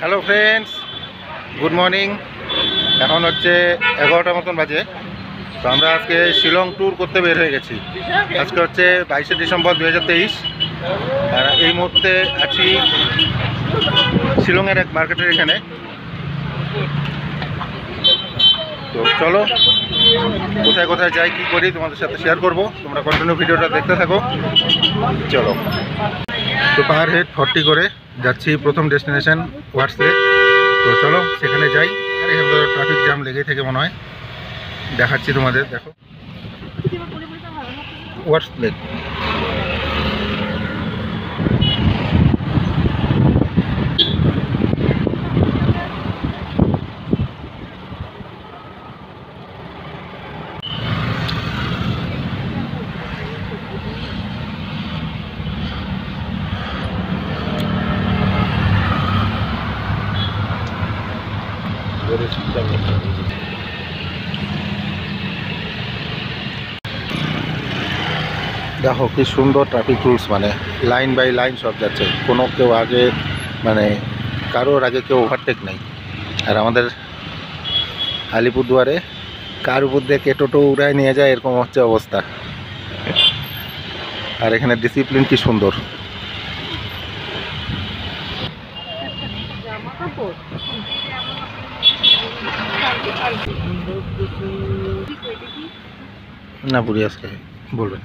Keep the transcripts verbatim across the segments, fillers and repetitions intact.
Hello friends, good morning. এখন হচ্ছে এগারোটার মতন বাজে। তো আমরা আজকে শিলং ট্যুর করতে বের হয়ে গেছি। আজকে হচ্ছে বাইশে ডিসেম্বর দু হাজার তেইশ। আর এই মুহূর্তে আছি শিলংয়ের এক মার্কেটের এখানে। তো চলো কোথায় কোথায় যাই, কী করি তোমাদের সাথে শেয়ার করব। তোমরা কন্টিনিউ ভিডিওটা দেখতে থাকো। চলো, তো পার হেড ফর্টি করে যাচ্ছি প্রথম ডেস্টিনেশন ওয়াটস লেক। তো চলো সেখানে যাই। আর এখানে তো ট্রাফিক জ্যাম লেগেই থেকে মনে হয়, দেখাচ্ছি তোমাদের। দেখো ওয়াটস লেক। দেখো কি সুন্দর ট্রাফিক রুলস, মানে লাইন বাই লাইন সব যাচ্ছে, কোনো কেউ আগে মানে কারোর আগে কেউ ওভারটেক নেই। আর আমাদের আলিপুরদুয়ারে কার উপর দিয়ে কে টোটো উড়ায় নিয়ে যায়, এরকম হচ্ছে অবস্থা। আর এখানে ডিসিপ্লিন কি সুন্দর। না বুড়ি আজকে বলবেন।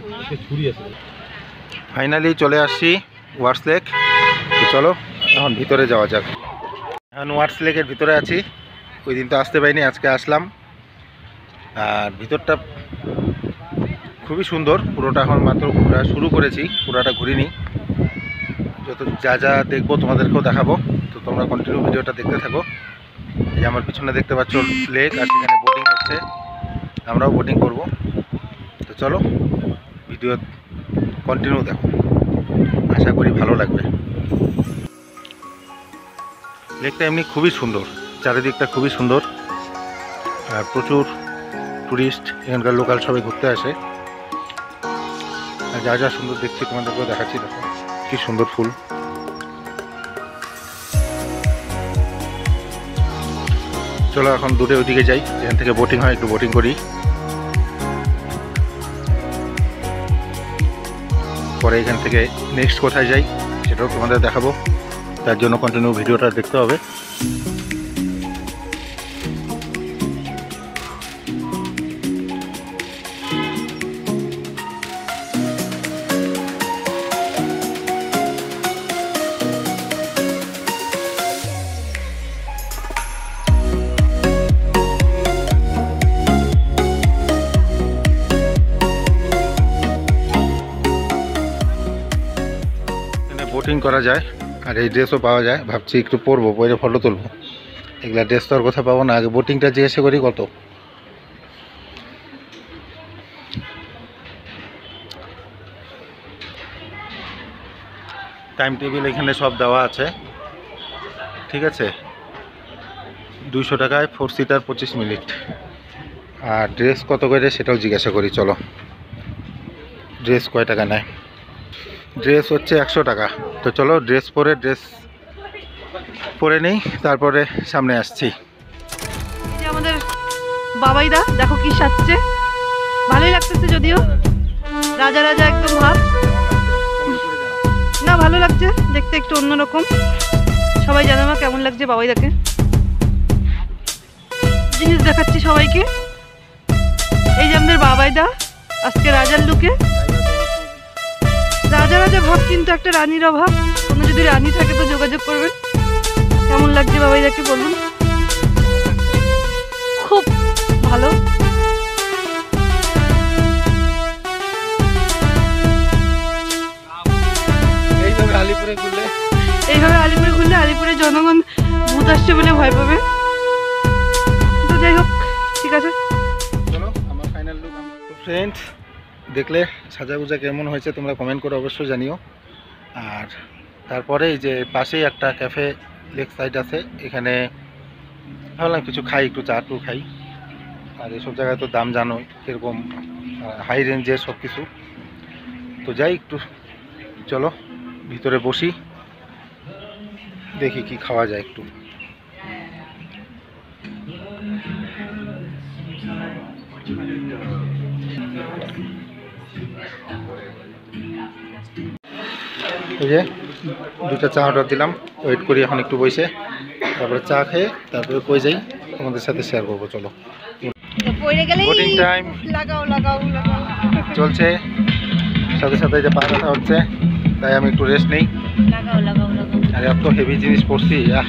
ফাইনালি চলে আসছি ওয়াটস লেক। তো চলো এখন ভিতরে যাওয়া যাক। এখন ওয়াটস লেকের ভিতরে আছি। ওই দিন তো আসতে পারিনি, আজকে আসলাম। আর ভিতরটা খুবই সুন্দর। পুরোটা এখন মাত্র ঘোরা শুরু করেছি, পুরোটা ঘুরিনি। যত যা যা দেখবো তোমাদেরকেও দেখাবো। তো তোমরা কন্টিনিউ ভিডিওটা দেখতে থাকো। এই আমার পিছনে দেখতে পাচ্ছ লেক, আর সেখানে বোটিং হচ্ছে, আমরাও বোটিং করব। তো চলো ভিডিও কন্টিনিউ দেখো, আশা করি ভালো লাগবে। লেকটা এমনি খুবই সুন্দর, চারিদিকটা খুবই সুন্দর। আর প্রচুর টুরিস্ট এখানকার লোকাল সবাই ঘুরতে আসে। আর যা যা সুন্দর দেখছি তোমাদেরকেও দেখাচ্ছি। দেখো কি সুন্দর ফুল। চলো এখন দূরে ওইদিকে যাই, এখান থেকে বোটিং হয়, একটু বোটিং করি। পরে এখান থেকে নেক্সট কোথায় যাই সেটাও তোমাদের দেখাবো। তার জন্য কন্টিনিউ ভিডিওটা দেখতে হবে। বোটিং করা যায়, আর এই ড্রেসও পাওয়া যায়। ভাবছি একটু পরবো, পরে ফটো তুলবো। এগুলা ড্রেস তো আর কোথাও পাবো না। আগে বোটিংটা জিজ্ঞাসা করি কত। টাইম টেবিল এখানে সব দেওয়া আছে, ঠিক আছে। দুইশো টাকায় ফোর সিটার পঁচিশ মিনিট। আর ড্রেস কত করে সেটাও জিজ্ঞাসা করি। চলো ড্রেস কয় টাকা নেয়। ড্রেস হচ্ছে একশো টাকা। তো চলো ড্রেস পরে ড্রেস পরে নেই, তারপরে সামনে আসছি। আমাদের বাবাইদা দেখো কি সাজছে, ভালোই লাগতেছে। যদিও রাজা রাজা একদম ভাব না, ভালো লাগছে দেখতে, একটু অন্যরকম। সবাই জানো না কেমন লাগছে বাবাইদাকে। জিনিস দেখাচ্ছি সবাইকে। এই যে আমাদের বাবাইদা আজকে রাজার লুকে। রাজা রাজা ভাব, কিন্তু একটা রানীর অভাব। কোনো যদি রানী থাকে তো যোগাযোগ করবেন। কেমন লাগছে বাবাইদাকে বলুন। খুব ভালো। এইভাবে আলিপুরে ঘুরলে এইভাবে আলিপুরে ঘুরলে আলিপুরের জনগণ ভূত আসছে বলে ভয় পাবে। তো যাই হোক, ঠিক আছে। চলো আমার ফাইনাল লুক। ফ্রেন্ডস, দেখলে সাজাগুজা কেমন হয়েছে তোমরা কমেন্ট করে অবশ্যই জানিও। আর তারপরে এই যে পাশেই একটা ক্যাফে লেক সাইড আছে, এখানে ভাবলাম কিছু খাই, একটু চা টু খাই। আর এসব জায়গায় তো দাম জানো কীরকম, হাই রেঞ্জের সব কিছু। তো যাই একটু, চলো ভিতরে বসি, দেখি কি খাওয়া যায় একটু। এই যে দুটা চা অর্ডার দিলাম, ওয়েট করি এখন একটু বসে, তারপরে চা খেয়ে তারপরে কই যাই তোমাদের সাথে শেয়ার করবো। চলো, বোটিং টাইম চলছে, সাথে সাথে যে পা ব্যথা হচ্ছে, তাই আমি একটু রেস্ট নেই। আর এত হেভি জিনিস পড়ছি। আহ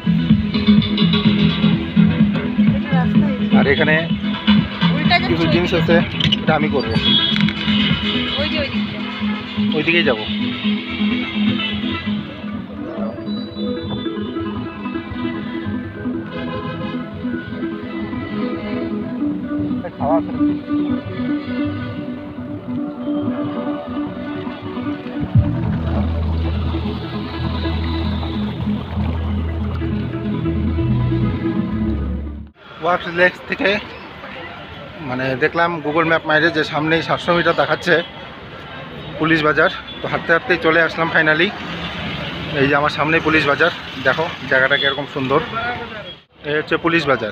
আর এখানে কিছু জিনিস আছে, এটা আমি করবো, ওইদিকেই যাবো। খাওয়া ওয়ার্কস লেক থেকে মানে দেখলাম গুগল ম্যাপ মাইরে যে সামনেই সাতশো মিটার দেখাচ্ছে পুলিশ বাজার। তো হাঁটতে হাঁটতেই চলে আসলাম ফাইনালি। এই যে আমার সামনেই পুলিশ বাজার, দেখো জায়গাটা কীরকম সুন্দর। এই হচ্ছে পুলিশ বাজার।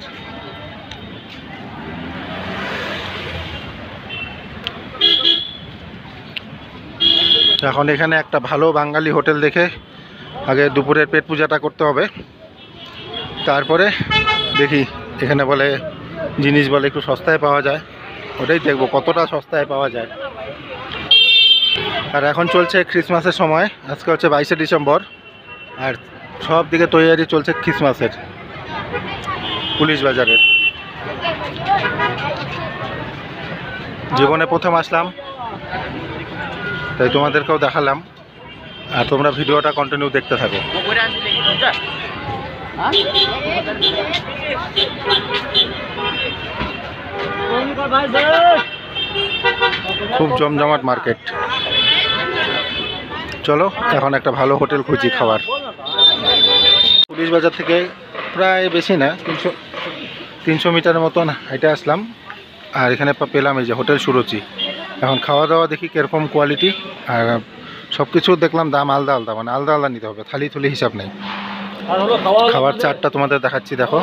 এখন এখানে একটা ভালো বাঙালি হোটেল দেখে আগে দুপুরের পেট পূজাটা করতে হবে, তারপরে দেখি এখানে বলে জিনিস বলে একটু সস্তায় পাওয়া যায়, ওটাই দেখবো কতটা সস্তায় পাওয়া যায়। আর এখন চলছে ক্রিসমাসের সময়, আজকে হচ্ছে বাইশে ডিসেম্বর, আর সব দিকে তৈরি চলছে ক্রিসমাসের পুলিশ বাজারের। জীবনে প্রথম আসলাম, তাই তোমাদেরকেও দেখালাম, আর তোমরা ভিডিওটা কন্টিনিউ দেখতে থাকো। খুব জমজমাট মার্কেট। চলো এখন একটা ভালো হোটেল খুঁজি খাবার। পুলিশ বাজার থেকে প্রায় বেশি না, তিনশো তিনশো মিটারের মতন হেঁটে আসলাম, আর এখানে পেলাম এই যে হোটেল সুরুচি। এখন খাওয়া দাওয়া দেখি কীরকম কোয়ালিটি, আর সব কিছু দেখলাম দাম আলাদা আলাদা, মানে আলাদা আলাদা নিতে হবে, থালি থুলি হিসাব নেই। খাবার চারটা তোমাদের দেখাচ্ছি, দেখো।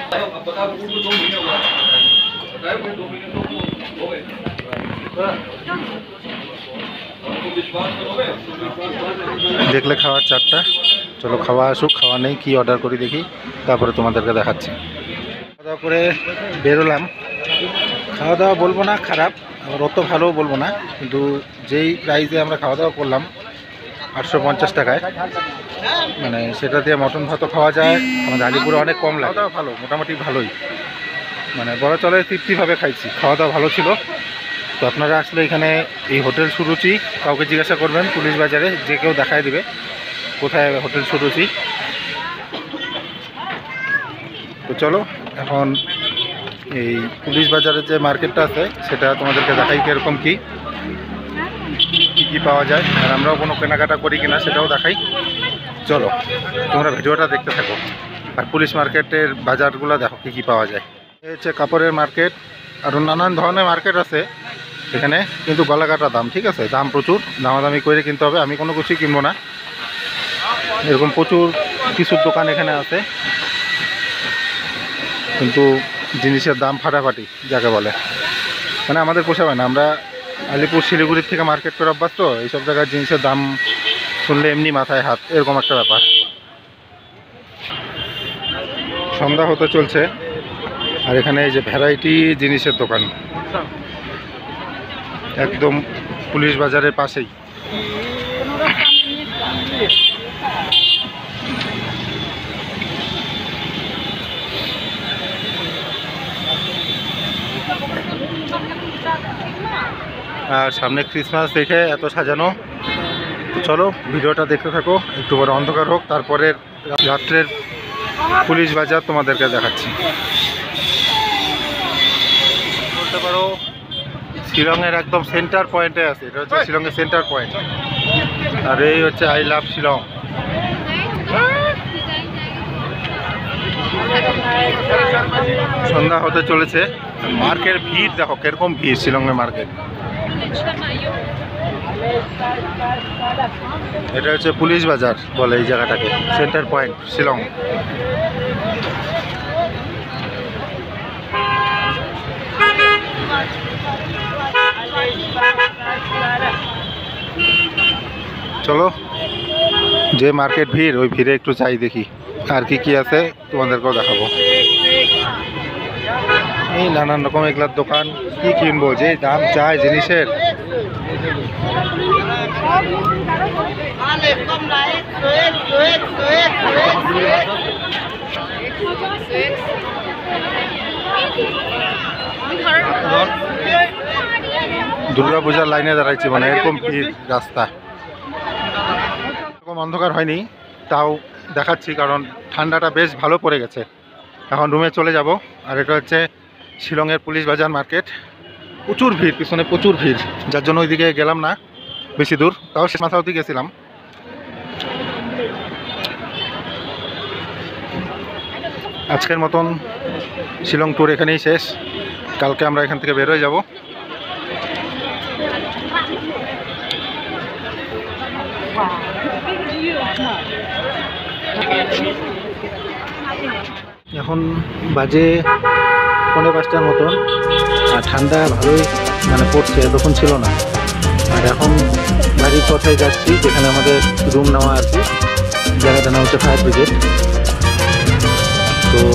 দেখলে খাওয়ার চারটা। চলো খাওয়া আসুক, খাওয়া নেই কি অর্ডার করি দেখি, তারপরে তোমাদেরকে দেখাচ্ছি। খাওয়া দাওয়া করে বেরোলাম। খাওয়া দাওয়া বলবো না খারাপ, আবার অত ভালোও বলবো না, কিন্তু যেই প্রাইসে আমরা খাওয়া দাওয়া করলাম আটশো পঞ্চাশ টাকায়, মানে সেটা দিয়ে মটন ভাতও খাওয়া যায়। আমাদের আলিপুরে অনেক কম লাগে। খাওয়া দাওয়া ভালো, মোটামুটি ভালোই, মানে বড় চলে তৃপ্তিভাবে খাইছি। খাওয়া দাওয়া ভালো ছিল। তো আপনারা আসলে এখানে এই হোটেল সুরুচি, কাউকে জিজ্ঞাসা করবেন পুলিশ বাজারে, যে কেউ দেখায় দিবে কোথায় হোটেল সুরুচি। তো চলো এখন এই পুলিশ বাজারের যে মার্কেটটা আছে সেটা তোমাদেরকে দেখাই কীরকম কী কী কী পাওয়া যায়, আর আমরাও কোনো কেনাকাটা করি কিনা সেটাও দেখাই। চলো তোমরা ভিডিওটা দেখতে থাকো, আর পুলিশ মার্কেটের বাজারগুলো দেখো কী কী পাওয়া যায়। এই হচ্ছে কাপড়ের মার্কেট, আরও নানান ধরনের মার্কেট আছে এখানে, কিন্তু গলাকাটা দাম, ঠিক আছে, দাম প্রচুর, দামাদামি করে কিনতে হবে। আমি কোনো কিছুই কিনবো না, এরকম প্রচুর কিছুর দোকান এখানে আছে, কিন্তু জিনিসের দাম ফাটাফাটি যাকে বলে, মানে আমাদের পোষাবে না। আমরা আলিপুর শিলিগুড়ির থেকে মার্কেট করে অভ্যাস, তো এইসব জায়গার জিনিসের দাম শুনলে এমনি মাথায় হাত, এরকম একটা ব্যাপার। সন্ধ্যা হতে চলছে, আর এখানে এই যে ভ্যারাইটি জিনিসের দোকান, একদম পুলিশ বাজারের পাশেই। আর সামনে ক্রিসমাস দেখে এত সাজানো। চলো ভিডিওটা দেখতে থাকো, একটু বড় অন্ধকার হোক, তারপরে রাত্রের পুলিশ বাজার তোমাদেরকে দেখাচ্ছি। বলতে পারো শিলংয়ের একদম সেন্টার পয়েন্টে আছে, এটা হচ্ছে শিলংয়ের সেন্টার পয়েন্ট, আর এই হচ্ছে আই লাভ শিলং। সন্ধ্যা হতে চলেছে, মার্কেটের ভিড় দেখো কিরকম ভিড়, শিলংয়ের মার্কেট। এটা হচ্ছে পুলিশ বাজার বলে এই জায়গাটাকে, সেন্টার পয়েন্ট শিলং। চলো, যে মার্কেট ভিড় ওই ভিড়ে একটু চাই দেখি আর কি কি আছে, তোমাদেরকেও দেখাবো। এই নানান রকম এগুলার দোকান, কি কিনবো, যে দাম চাই জিনিসের। দুর্গা পূজার লাইনে দাঁড়াইছি, মানে এরকম ভিড় রাস্তা। এরকম অন্ধকার হয়নি, তাও দেখাচ্ছি কারণ ঠান্ডাটা বেশ ভালো পড়ে গেছে। এখন রুমে চলে যাব। আর এটা হচ্ছে শিলংয়ের পুলিশ বাজার মার্কেট। প্রচুর ভিড়, পিছনে প্রচুর ভিড়, যার জন্য ওইদিকে গেলাম না বেশি দূর, তাও শেষ মাথা অবধি গেছিলাম। আজকের মতন শিলং ট্যুর এখানেই শেষ। কালকে আমরা এখান থেকে বের হয়ে যাব। এখন বাজে পৌনে পাঁচটার মতন, আর ঠান্ডা ভালোই মানে পড়ছে, তখন ছিল না। আর এখন বাড়ির পথে যাচ্ছি, যেখানে আমাদের রুম নেওয়া আছে। জায়গাটার নাম হচ্ছে ফায়ার ব্রিগেড। তো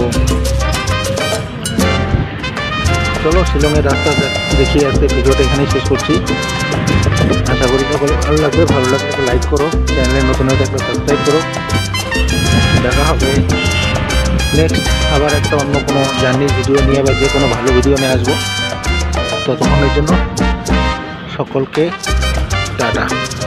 চলো, শিলংয়ের রাস্তা দেখিয়ে আসতে ভিডিওটা এখানেই শেষ করছি। আশা করি সকলে ভালো লাগবে। ভালো লাগলে লাইক করো, চ্যানেলে নতুন হয়ে থাকলে সাবস্ক্রাইব করো। দেখা হবে নেক্সট আবার একটা অন্য কোনো জার্নির ভিডিও নিয়ে বা যে কোনো ভালো ভিডিও নিয়ে আসবো। ততক্ষণের জন্য সকলকে টাটা।